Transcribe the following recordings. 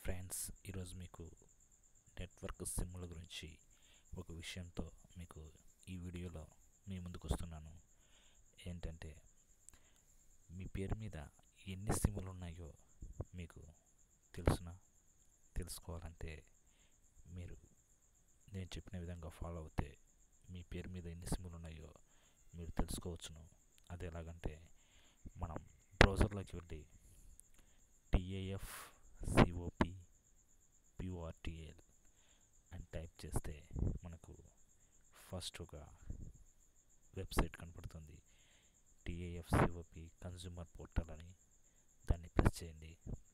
Friends, ఈరోజు మీకు network సిమ్ల గురించి ఒక విషయంతో మీకు ఈ వీడియోలో మీ ముందుకు వస్తున్నాను. ఏంటంటే, మీ పేరు మీద ఎన్ని సిమ్లు ఉన్నాయో మీకు తెలుసుకోవాలంటే మీరు నేను చెప్పిన విధంగా ఫాలో అవుతే మీ పేరు మీద ఎన్ని సిమ్లు ఉన్నాయో మీరు తెలుసుకోవచ్చును. అది ఎలాగంటే, మనం బ్రౌజర్లోకి వెళ్ళి TAFCOPPURTL అని టైప్ చేస్తే మనకు ఫస్ట్ ఒక వెబ్సైట్ కనపడుతుంది. TAFCOP కన్జ్యూమర్ పోర్టల్ అని. దాన్ని ప్రెస్ చేయండి.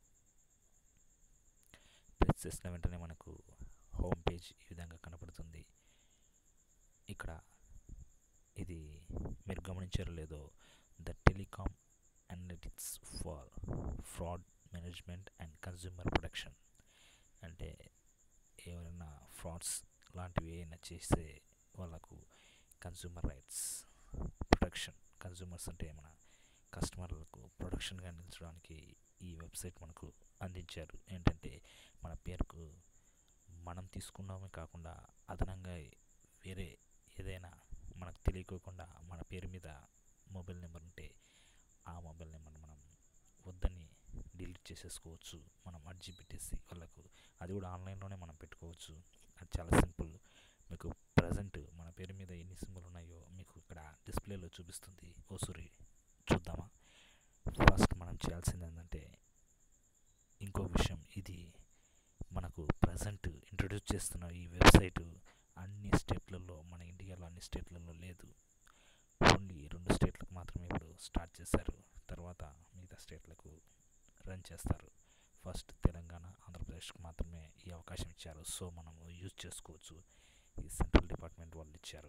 ప్రెస్ చేసిన వెంటనే మనకు హోమ్ పేజ్ ఈ విధంగా కనపడుతుంది. ఇక్కడ ఇది మీరు గమనించారో లేదో, the telecom analytics for fraud management and consumer protection. అంటే ఎవరైనా ఫ్రాడ్స్ లాంటివి ఏమైనా చేస్తే వాళ్ళకు కన్జ్యూమర్ రైట్స్ ప్రొటెక్షన్, కన్జ్యూమర్స్ అంటే మన కస్టమర్లకు ప్రొటెక్షన్గా నిలిచడానికి ఈ వెబ్సైట్ మనకు అందించారు. ఏంటంటే, మన పేరుకు మనం తీసుకున్నామే కాకుండా అదనంగా వేరే ఏదైనా మనకు తెలియకోకుండా మన పేరు మీద మొబైల్ నెంబర్ ఉంటే ఆ మొబైల్ నెంబర్ మనం వద్దని డిలీట్ చేసేసుకోవచ్చు. మనం అర్జీ పెట్టేసి వాళ్ళకు, అది కూడా ఆన్లైన్లోనే మనం పెట్టుకోవచ్చు. అది చాలా సింపుల్. మీకు ప్రజెంట్ మన పేరు మీద ఎన్ని సిమ్లు ఉన్నాయో మీకు ఇక్కడ డిస్ప్లేలో చూపిస్తుంది. ఓసారి చూద్దామా? ఫస్ట్ మనం చేయాల్సింది ఏంటంటే, ఇంకో విషయం, ఇది మనకు ప్రజెంట్ ఇంట్రడ్యూస్ చేస్తున్న ఈ వెబ్సైట్ అన్ని స్టేట్లలో, మన ఇండియాలో అన్ని స్టేట్లలో లేదు. ఓన్లీ 2 స్టేట్లకు మాత్రమే ఇప్పుడు స్టార్ట్ చేశారు. తర్వాత మిగతా స్టేట్లకు రన్ చేస్తారు. ఫస్ట్ తెలంగాణ, ఆంధ్రప్రదేశ్కి మాత్రమే ఈ అవకాశం ఇచ్చారు. సో మనము యూజ్ చేసుకోవచ్చు. ఈ సెంట్రల్ డిపార్ట్మెంట్ వాళ్ళు ఇచ్చారు.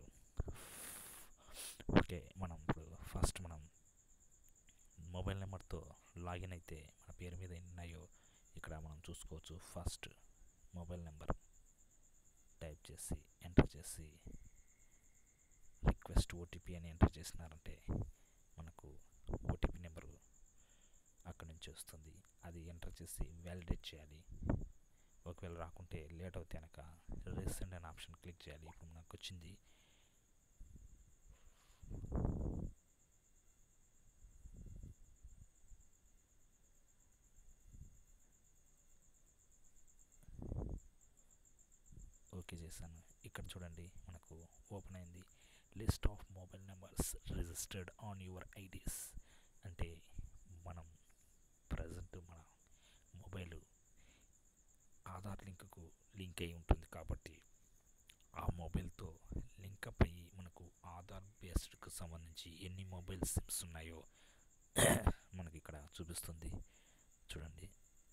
ఓకే, మనం ఇప్పుడు ఫస్ట్ మనం మొబైల్ నెంబర్తో లాగిన్ అయితే మన పేరు మీద ఎన్ని ఉన్నాయో ఇక్కడ మనం చూసుకోవచ్చు. ఫస్ట్ మొబైల్ నెంబర్ టైప్ చేసి ఎంటర్ చేసి రిక్వెస్ట్ ఓటీపీ అని ఎంటర్ చేసినారంటే మనకు ఓటీపీ నెంబరు అక్కడి నుంచి వస్తుంది. అది ఎంటర్ చేసి వ్యాలిడేట్ చేయాలి. ఒకవేళ రాకుంటే లేట్ అవుతే కనుక రీసెండ్ అనే ఆప్షన్ క్లిక్ చేయాలి. ఇప్పుడు మనకు వచ్చింది. ఓకే చేశాను. ఇక్కడ చూడండి, మనకు ఓపెన్ అయింది. List of mobile numbers registered on your IDs. అంటే మనం ప్రజెంట్ మన మొబైల్ ఆధార్ లింక్కు లింక్ అయి ఉంటుంది కాబట్టి ఆ మొబైల్తో లింకప్ అయ్యి మనకు ఆధార్ బేస్డ్కు సంబంధించి ఎన్ని మొబైల్ సిమ్స్ ఉన్నాయో మనకి ఇక్కడ చూపిస్తుంది. చూడండి,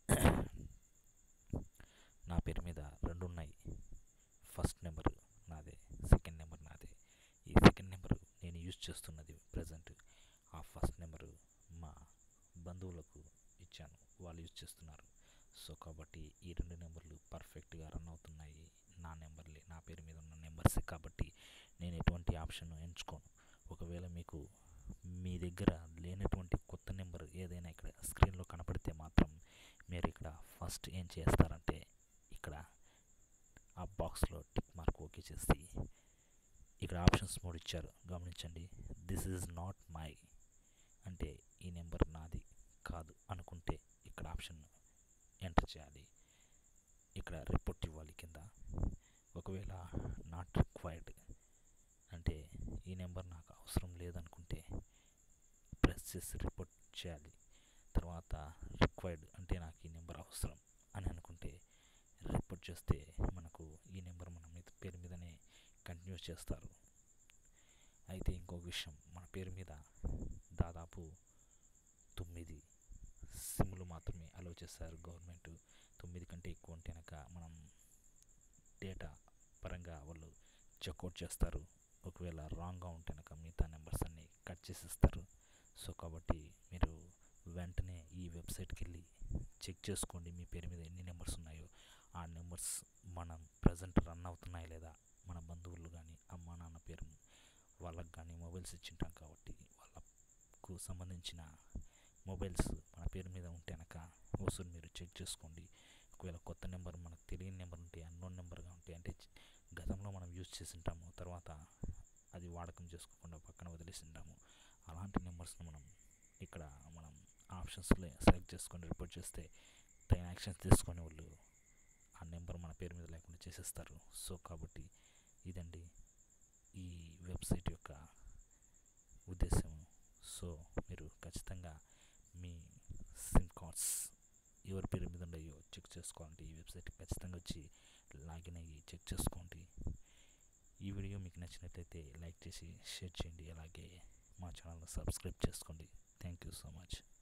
నా పేరు మీద 2 ఉన్నాయి. ఫస్ట్ నెంబర్ నాదే, సెకండ్ నెంబర్ నాదే. ఈ సెకండ్ నెంబరు నేను యూజ్ చేస్తున్నది ప్రజెంట్. ఆ ఫస్ట్ నెంబరు మా బంధువులకు ఇచ్చాను, వాళ్ళు యూజ్ చేస్తున్నారు. సో కాబట్టి ఈ 2 నెంబర్లు పర్ఫెక్ట్గా రన్ అవుతున్నాయి. నా నెంబర్లే, నా పేరు మీద ఉన్న నెంబర్సే కాబట్టి నేను ఎటువంటి ఆప్షన్ ఎంచుకోను. ఒకవేళ మీకు మీ దగ్గర లేనటువంటి కొత్త నెంబర్ ఏదైనా ఇక్కడ స్క్రీన్లో కనపడితే మాత్రం మీరు ఇక్కడ ఫస్ట్ ఏం చేస్తారంటే, ఇక్కడ ఆ బాక్స్లో టిక్ మార్క్ ఓకే చేసి ఇక్కడ ఆప్షన్స్ మోడ్ ఇచ్చారు, గమనించండి. దిస్ ఈజ్ నాట్ మై అంటే ఈ నెంబర్ నాది కాదు అనుకుంటే ఇక్కడ ఆప్షన్ ఎంటర్ చేయాలి. ఇక్కడ రిపోర్ట్ ఇవ్వాలి కింద. ఒకవేళ నాట్ రిక్వైర్డ్ అంటే ఈ నెంబర్ నాకు అవసరం లేదనుకుంటే ప్రెస్ చేసి రిపోర్ట్ చేయాలి. తర్వాత రిక్వైర్డ్ అంటే నాకు ఈ నెంబర్ అవసరం అని అనుకుంటే రిపోర్ట్ చేస్తే మనకు ఈ నెంబర్ మన పేరు మీదనే కంటిన్యూ చేస్తారు. అయితే ఇంకొక విషయం, మన పేరు మీద దాదాపు 9 సిమ్లు మాత్రమే అలౌ చేశారు గవర్నమెంట్. 9 కంటే ఎక్కువ ఉంటే కనుక మనం డేటా పరంగా వాళ్ళు చెక్అవుట్ చేస్తారు. ఒకవేళ రాంగ్గా ఉంటే కనుక మిగతా నెంబర్స్ అన్నీ కట్ చేసిస్తారు. సో కాబట్టి మీరు వెంటనే ఈ వెబ్సైట్కి వెళ్ళి చెక్ చేసుకోండి మీ పేరు మీద ఎన్ని నెంబర్స్ ఉన్నాయో. ఆ నెంబర్స్ మనం ప్రజెంట్ రన్ అవుతున్నాయి లేదా, మన బంధువులు కానీ అమ్మ నాన్న పేరు వాళ్ళకు కానీ మొబైల్స్ ఇచ్చింటాం కాబట్టి వాళ్ళకు సంబంధించిన మొబైల్స్ మన పేరు మీద ఉంటే కనుక ఒకసారి మీరు చెక్ చేసుకోండి. ఒకవేళ కొత్త నెంబర్ మనకు తెలియని నెంబర్ ఉంటే, అన్నోన్ నెంబర్గా ఉంటే, అంటే గతంలో మనం యూజ్ చేసి ఉంటాము, తర్వాత అది వాడకం చేసుకోకుండా పక్కన వదిలేసి ఉంటాము, అలాంటి నెంబర్స్ని ఇక్కడ మనం ఆప్షన్స్లో సెలెక్ట్ చేసుకొని రిపోర్ట్ చేస్తే తగిన యాక్షన్స్ తీసుకొని వాళ్ళు ఆ నెంబర్ మన పేరు మీద లేకుండా చేసేస్తారు. సో కాబట్టి ఇదండి ఈ వెబ్సైట్ యొక్క ఉద్దేశం. సో మీరు ఖచ్చితంగా మీ సిమ్ కార్డ్స్ ఎవరి పేరు మీద ఉన్నాయో చెక్ చేసుకోవాలంటే ఈ వెబ్సైట్ ఖచ్చితంగా వచ్చి లాగిన్ అయ్యి చెక్ చేసుకోండి. ఈ వీడియో మీకు నచ్చినట్లయితే లైక్ చేసి షేర్ చేయండి. అలాగే మా ఛానల్ని సబ్స్క్రైబ్ చేసుకోండి. Thank you so much.